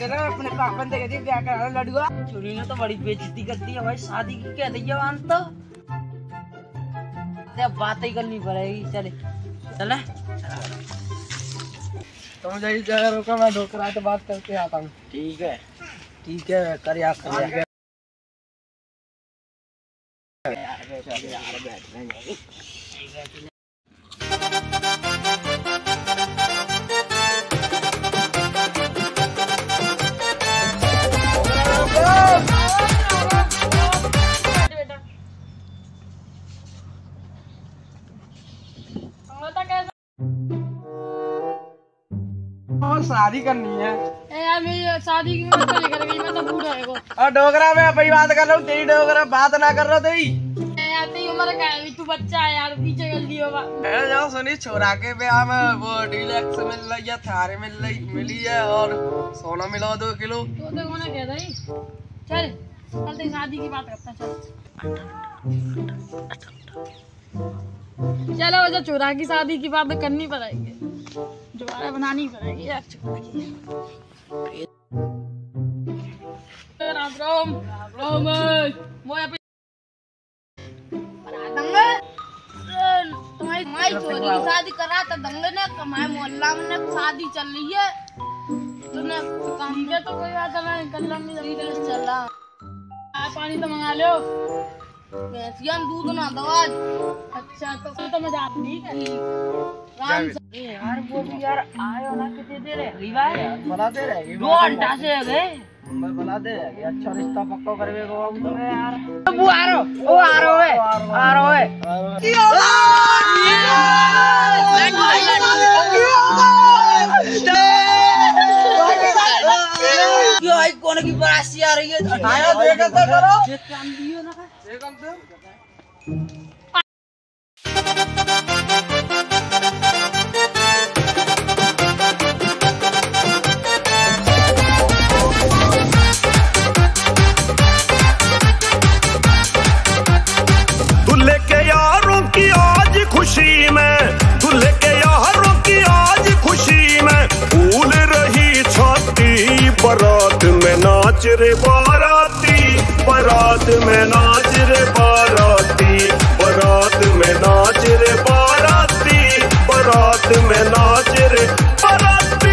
ना अपने पापा ने कहती ब्याह करा लड़ुआ। चोरी ने तो बड़ी बेइज्जती करती है भाई, शादी की क्या दी है मान तो बात ही करनी पड़ेगी। चले चले तो मुझे इस जगह रोका, मैं ढोकरा से बात करके आता हूँ। ठीक है कर यार शादी करनी है यार, मेरी शादी की मैं नहीं करेगी, मैं तो बूढ़ा है। और डोगरा में अपनी बात कर रहा हूँ, तेरी डोगरा बात ना कर रहा तेरी यार, तेरी उम्र क्या है, तू बच्चा है यार, पीछे जल्दी होगा। जाओ सुनी, छोरा के ब्याह में वो डीलक्स मिल रही है, थारे मिली है और सोना मिला 2 किलो। तो देखो ना कहता ही चल चलते शादी की बात करते हैं। चलो जो चोरा की शादी की बात करनी पड़ेगी, जुगाड़ बनानी पड़ेगी यार चोरा की। राम राम तुम्हारी चोरी की शादी करा था दंगे ने, हमारे मोहल्ला में शादी चल रही है, तूने काम किया तो कोई बात नहीं, कल चला पानी तो मंगा लो, भैंसिया दूध ना दो आज। अच्छा तो मैं जाती ठीक है। राम यार वो भी यार आयो ना कितनी देर है भाई, बनाते रहेगी 2 घंटा से हो गए। बनाते रहेगी, अच्छा रिश्ता पक्का करवे को हम तो यार। वो आ रहा है क्यों आई कौन की बरासी आ रही है? आया देखा तो करो, चेक काम दियो ना देखा तो दूल्हे के यारों की आज खुशी में, दूल्हे के यारों की आज खुशी में फूल रही छाती, बारात में नाच रे बाराती, बारात में नाच रे बाराती, बारात में नाच रे बाराती, बारात में नाच रे बाराती।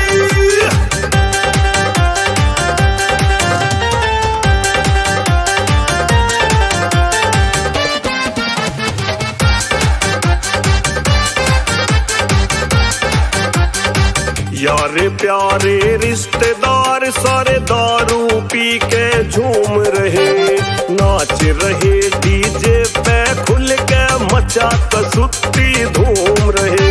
यारे प्यारे रिश्तेदार सारे दारू पी के झूम रहे, नाच रहे डीजे पे खुल के मचा कसुत्ती धूम रहे।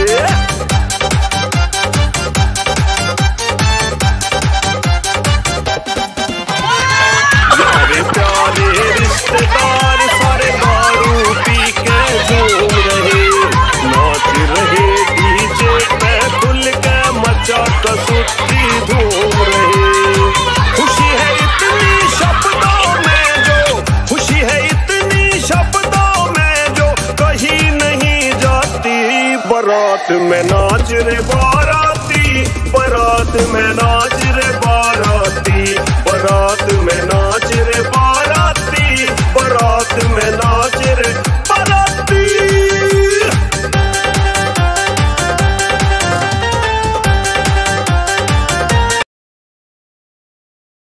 यारे प्यारे रिश्तेदार सारे दारू पी के झूम रहे, नाच रहे डीजे पे खुल के मचा कसुत्ती धूम रहे। खुशी है इतनी शब्दों में जो, खुशी है इतनी शब्दों में जो कहीं नहीं जाती, बारात में नाच रे